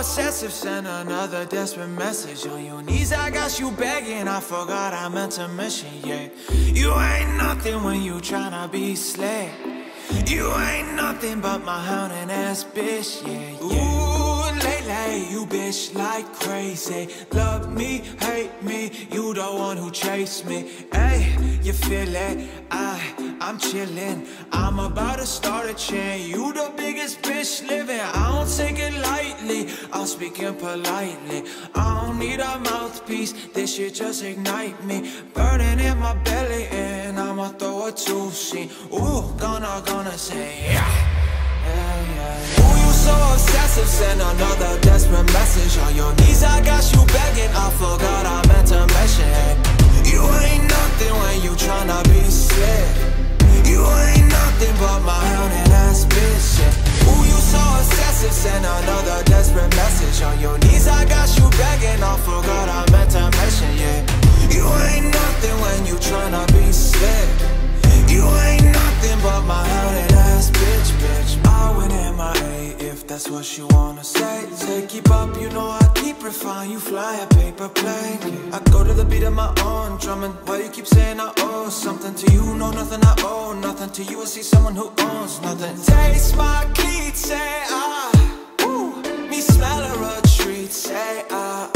obsessive, send another desperate message. On your knees, I got you begging, I forgot I meant to mention, yeah. You ain't nothing when you tryna be slick. You ain't nothing but my hounding ass bitch, yeah, yeah. Ooh, lately, you bitch like crazy. Love me, hate me, you the one who chased me. Ayy, you feel it, I'm chillin'. I'm about to start a chain. You the biggest bitch living. I don't take it lightly, I'm speaking politely. I don't need a mouthpiece, this shit just ignite me. Burning in my belly and I'ma throw a two-scene. Ooh, gonna say yeah. Ooh, you so obsessive, send another desperate message. On your knees, I got you begging, I forgot I meant to mention. You ain't nothing when you tryna be slick. You ain't nothing but my hounding ass bitch, yeah. Ooh, you so obsessive, send another desperate message. On your knees, I got you begging, I forgot I meant to mention, yeah. You ain't nothing when you tryna be slick. You ain't nothing but my hounding ass bitch, bitch. I win MIA if that's what you wanna say. Say keep up, you know I keep refined. You fly a paper plane. I go to the beat of my own drumming. Why you keep saying I owe something to you? No, nothing I owe, nothing to you. I see someone who owns nothing. Taste my cleats, say ooh, me smell a retreat, say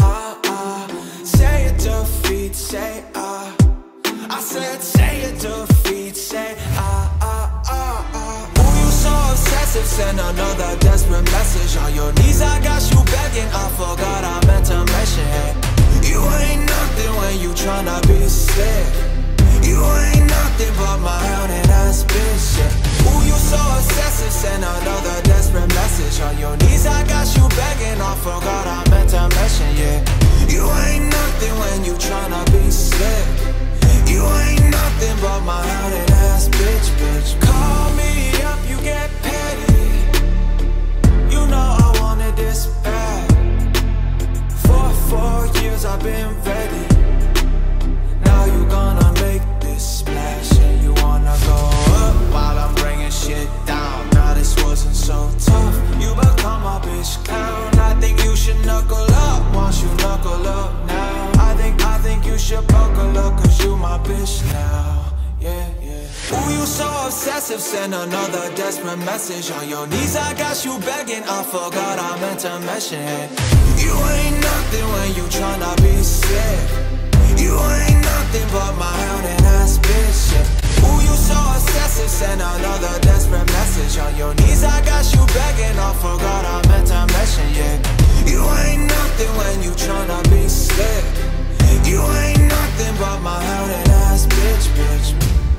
say it defeat, say I said say it defeat, say Ooh, you so obsessive, send another desperate message. On your knees, I got you begging, I forgot I meant to mention. You ain't nothing when you tryna be slick. You ain't nothing but my hounding ass bitch, yeah. Ooh, you so obsessive, send another desperate message. On your knees, I got you begging, I forgot I meant to mention, yeah. You ain't nothing when you tryna be slick. You ain't nothing but my hounding ass bitch, bitch. Call me up, you get petty. You know I wanted this bad. For 4 years I've been ready. Now you gonna make this splash. And you wanna go up while I'm bringing shit down. Now this wasn't so tough. You become my bitch clown. I think you should knuckle up once you knuckle up now. I think you should buckle up, cause you my bitch now, yeah, yeah. Ooh, you so obsessive, send another desperate message. On your knees, I got you begging, I forgot I meant to mention. You ain't nothing when you tryna be slick. You ain't nothing but my hounding ass bitch, yeah. Ooh, you so obsessive, send another desperate message. On your knees, I got you begging, I forgot I meant to mention, yeah. You ain't nothing when you tryna be slick. You ain't nothing but my hounding ass bitch, bitch.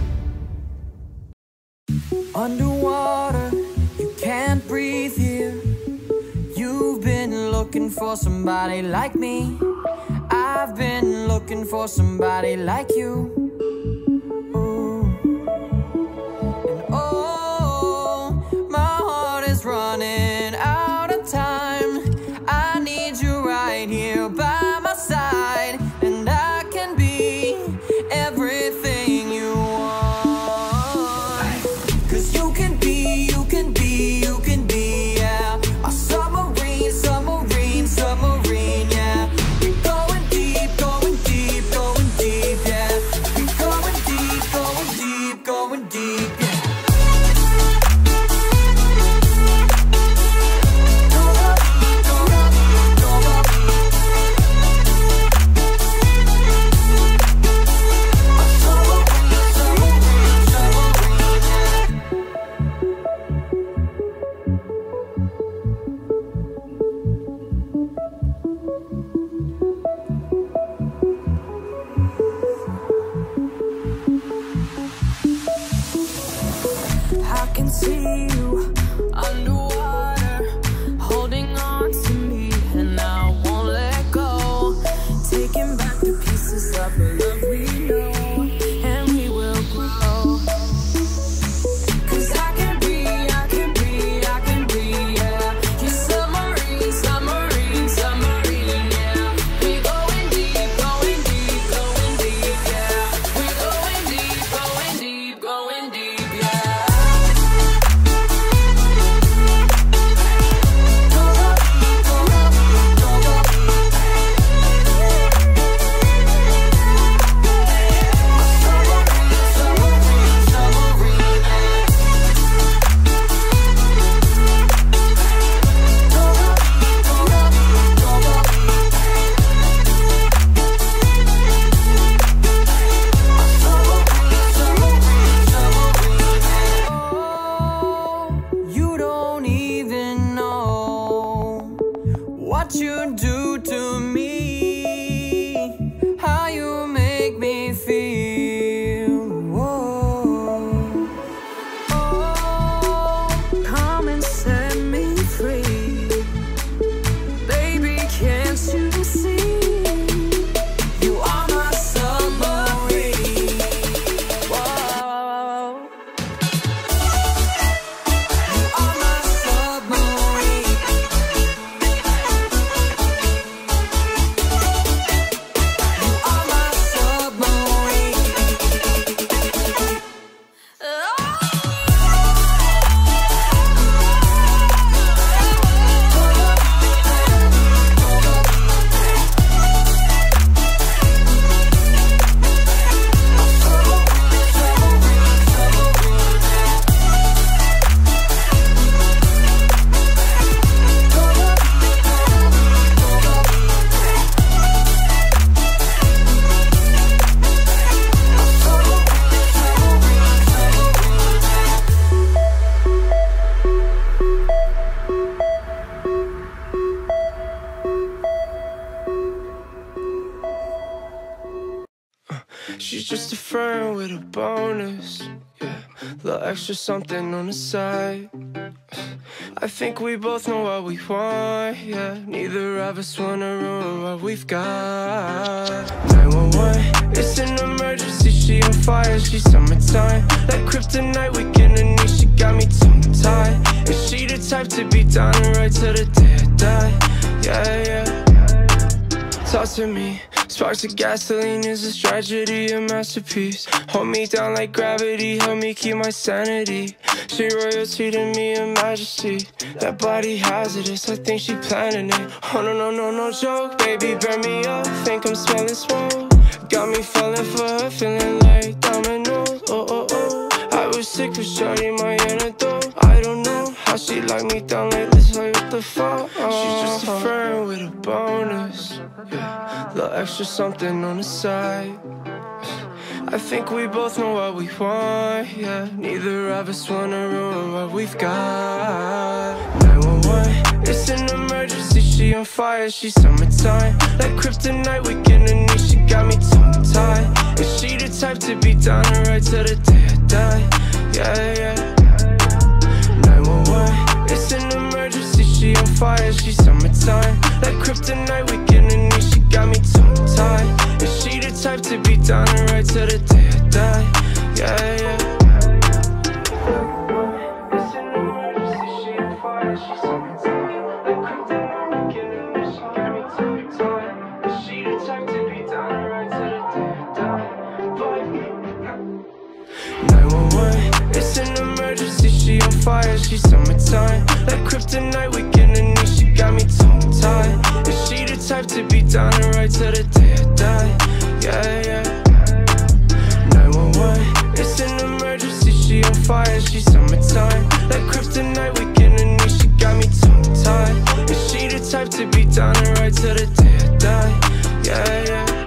Underwater, you can't breathe here. You've been looking for somebody like me. I've been looking for somebody like you. Ooh. And oh, my heart is running out of time. I need you right here by my side. And I can be everything you want. Cause you can be, yeah. A submarine, submarine, submarine, yeah. We're going deep, yeah. friend with a bonus, yeah, little extra something on the side. I think we both know what we want, yeah. Neither of us wanna ruin what we've got. 911, it's an emergency, she on fire, she's summertime. Like kryptonite, we gonna need, she got me tongue-tied. Is she the type to be down and right till the day I die? Yeah, yeah. Talk to me. Sparks of gasoline is a tragedy, a masterpiece. Hold me down like gravity, help me keep my sanity. She royalty to me, a majesty. That body hazardous, I think she planning it. Oh no, no, no, no joke, baby, burn me up. Think I'm smelling smoke. Got me falling for her, feeling like dominoes. Oh, oh, oh. I was sick of shorty, my antidote. I don't know how she locked me down like this, like what the fuck. She's just a friend with a bonus, yeah, little extra something on the side. I think we both know what we want, yeah. Neither of us wanna ruin what we've got. 911, it's an emergency, she on fire, she's summertime. Like kryptonite, we gonna need, she got me tongue-tied. Is she the type to be down and right till the day I die? Yeah, yeah. 911, it's an emergency, she on fire, she's summertime. Like kryptonite, we gonna need, she got me tongue-tied. Is she the type to be down and right till the day I die? Yeah, yeah. It's an emergency, she on fire, she's summertime. Like kryptonite, we gonna need, she got me tongue-tied. Is she the type to be down and right till the day I die? 911, it's an emergency, she on fire, she's summertime. Like kryptonite, we gonna need, she got me tongue-tied. Is she the type to be down and right till the day I die? Yeah, yeah. 911, it's an emergency, she on fire, she's summertime. Like kryptonite, we gonna need, she got me tongue-tied. Is she the type to be down and right till the day I die? Yeah, yeah.